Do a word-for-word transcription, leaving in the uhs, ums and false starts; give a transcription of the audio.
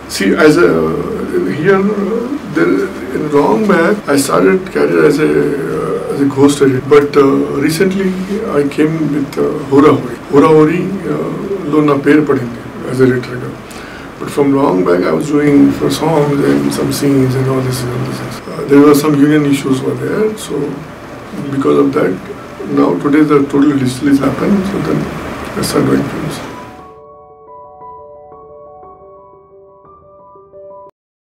See, as a here, there, in long back, I started career as a uh, as a ghost editor. But uh, recently, I came with uh, Hora Hori. Hora Hori, lo na pair padenge as a editor. But from long back, I was doing for songs and some scenes and all this and all this. Uh, there were some union issues were there, so because of that, now today the total digital is happened. So then I started doing films.